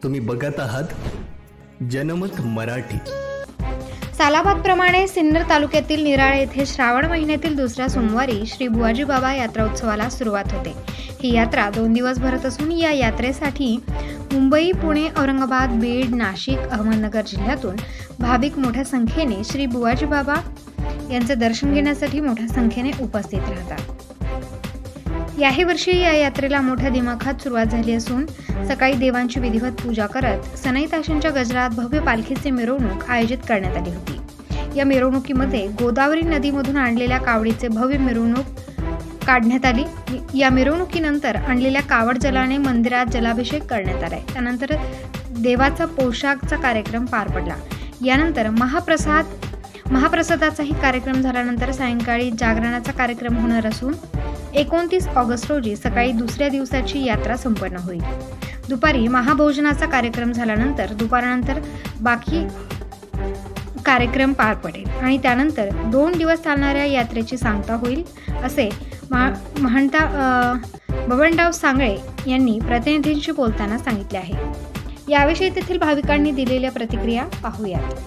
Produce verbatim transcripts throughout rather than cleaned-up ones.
तुम्ही बघत आहात जनमत मराठी। सालाबाद प्रमाणे सिन्नर तालुक्यातील निराळे येथे श्रावण महिन्यातील दुसऱ्या सोमवारी श्री बुवाजी बाबा यात्रा उत्सवाला सुरुवात होते। ही यात्रा दोन दिवस भरत असून या यात्रेसाठी मुंबई, पुणे, औरंगाबाद, बीड, नाशिक, अहमदनगर जिल्ह्यातून भाविक मोठ्या संख्येने श्री बुवाजी बाबा यांचे दर्शन घेण्यासाठी मोठ्या संख्येने उपस्थित राहतात। याही वर्षी या यात्रेला मोठ्या दिमाखात सुरुवात झाली असून सकाळी देवांची विधिवत पूजा करत सनई ताशांच्या गजरात भव्य पालखीची मिरवणूक आयोजित करण्यात आली होती। या मिरवणुकीमध्ये गोदावरी नदीमधून आणलेल्या कावडीचे भव्य मिरवणूक काढण्यात आली। या मिरवणुकीनंतर आणलेल्या कावड जलाने मंदिरात जलाभिषेक करण्यात आला। त्यानंतर देवाचा पोशाखचा कार्यक्रम पार पडला। यानंतर महाप्रसाद महाप्रसादाचाही कार्यक्रम झाल्यानंतर सायंकाळी जागरणाचा कार्यक्रम होणार असून एकोणतीस ऑगस्ट रोजी सकाळी दुसऱ्या दिवसाची यात्रा संपन्न होईल। दुपारी महाभोजनाचा कार्यक्रम झाल्यानंतर दुपारनंतर बाकी कार्यक्रम पार पडेल आणि त्यानंतर दोन दिवस चालणाऱ्या यात्रेची सांगता होईल, असे महंता बबनराव सांगळे यांनी प्रतिनिधींशी बोलताना सांगितले आहे। याविषयी तेथील भाविकांनी दिलेल्या प्रतिक्रिया पाहूयात।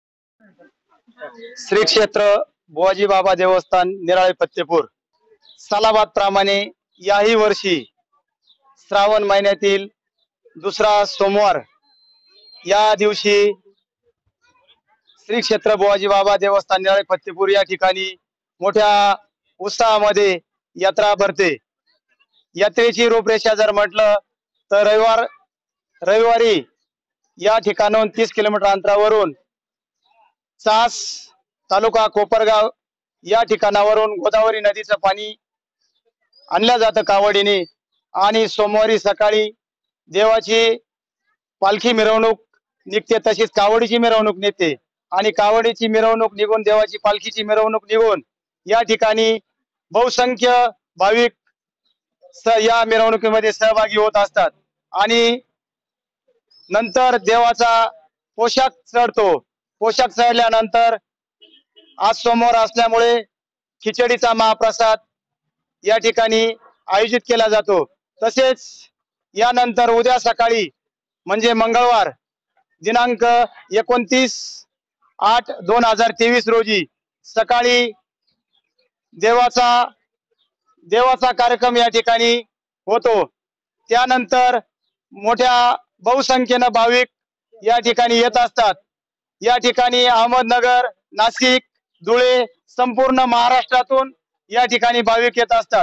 श्री क्षेत्र बुवाजी बाबा देवस्थान निराळे फत्तेपूर सालाबाद प्रमाणे याही वर्षी श्रावण महिन्यातील दुसरा सोमवार या दिवशी श्री क्षेत्र बुवाजी बाबा देवस्थान निराळे फत्तेपूर या ठिकाणी मोठ्या उत्साहामध्ये यात्रा भरते। यात्रेची रूपरेषा जर म्हटलं तर रविवार रविवारी या ठिकाणाहून तीस किलोमीटर अंतरावरून चास तालुका कोपरगाव या ठिकाणावरून गोदावरी नदीचं पाणी आणलं जातं कावडीने आणि सोमवारी सकाळी देवाची पालखी मिरवणूक निघते, तशीच कावडीची मिरवणूक निघते आणि कावडीची मिरवणूक निघून देवाची पालखीची मिरवणूक निघून या ठिकाणी बहुसंख्य भाविक या मिरवणुकीमध्ये सहभागी होत असतात आणि नंतर देवाचा पोशाख चढतो। पोशाख चढल्यानंतर आज सोमवार असल्यामुळे खिचडीचा महाप्रसाद या ठिकाणी आयोजित केला जातो। तसेच यानंतर उद्या सकाळी म्हणजे मंगळवार दिनांक एकोणतीस आठ दोन हजार तेवीस रोजी सकाळी देवाचा देवाचा कार्यक्रम या ठिकाणी होतो। त्यानंतर मोठ्या बहुसंख्येने भाविक या ठिकाणी येत असतात। या ठिकाणी अहमदनगर, नाशिक, धुळे संपूर्ण महाराष्ट्रातून या ठिकाणी भाविक येत असतात।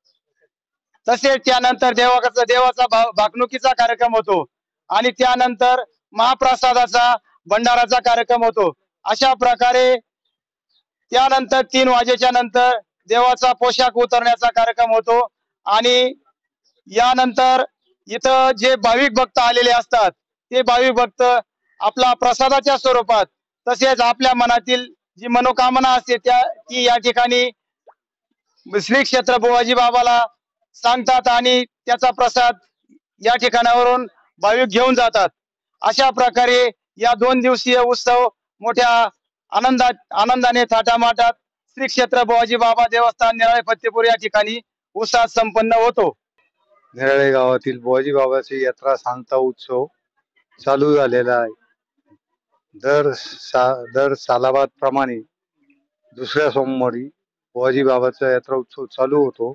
तसेच त्यानंतर देवाचा देवाचा भाकणुकीचा कार्यक्रम होतो आणि त्यानंतर महाप्रसादाचा भंडाराचा कार्यक्रम होतो। अशा प्रकारे त्यानंतर तीन वाजेच्या नंतर देवाचा पोशाख उतरण्याचा कार्यक्रम होतो आणि यानंतर इथं जे भाविक भक्त आलेले असतात ते भाविक भक्त आपला प्रसादाच्या स्वरूपात तसेच आपल्या मनातील जी मनोकामना असते त्या ती या ठिकाणी श्री क्षेत्र बुवाजी बाबाला सांगतात आणि त्याचा प्रसाद या ठिकाणावरून भाविक घेऊन जातात। अशा प्रकारे या दोन दिवसीय उत्सव मोठ्या आनंदात आनंदाने थाटामाटात श्री क्षेत्र बुवाजी बाबा देवस्थान निराळे फत्तेपूर या ठिकाणी उत्साहात संपन्न होतो। निराळे गावातील बुवाजी बाबाची यात्रा सांगता उत्सव चालू झालेला आहे। दर सा दर सालाबाद प्रमाणे दुसऱ्या सोमवारी बुवाजी बाबाचा यात्रा उत्सव चालू होतो।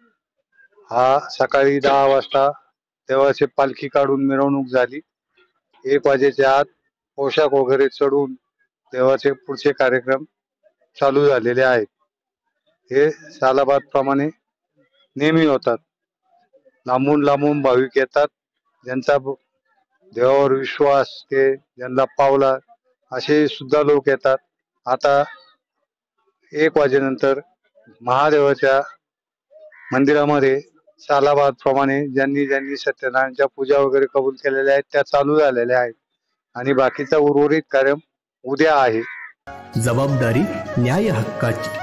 हा सकाळी दहा वाजता देवाची पालखी काढून मिरवणूक झाली। एक वाजेच्या आत पोशाख वगैरे चढून देवाचे पुढचे कार्यक्रम चालू झालेले आहेत। हे सालाबाद प्रमाणे नेहमी होतात। लांबून लांबून भाविक येतात, ज्यांचा देवावर विश्वास ते ज्यांना पावला असे सुद्धा लोक येतात। आता एक वाजेनंतर महादेवाच्या मंदिरामध्ये सालाबाद प्रमाणे ज्यांनी ज्यांनी सत्यनारायणच्या पूजा वगैरे कबूल केलेल्या आहेत त्या चालू झालेल्या आहेत आणि बाकीचा उर्वरित कार्य उद्या आहे। जबाबदारी न्याय हक्काची।